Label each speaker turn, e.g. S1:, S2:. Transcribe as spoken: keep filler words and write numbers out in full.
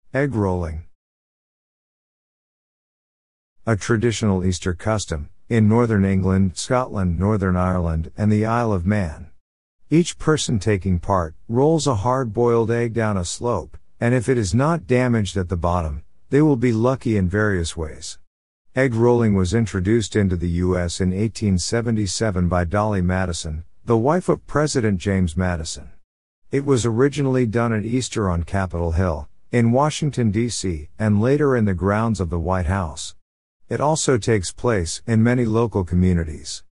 S1: Egg rolling. A traditional Easter custom, in Northern England, Scotland, Northern Ireland, and the Isle of Man. Each person taking part rolls a hard-boiled egg down a slope, and if it is not damaged at the bottom, they will be lucky in various ways. Egg rolling was introduced into the U S in eighteen seventy-seven by Dolly Madison, the wife of President James Madison. It was originally done at Easter on Capitol Hill, in Washington, D C, and later in the grounds of the White House. It also takes place in many local communities.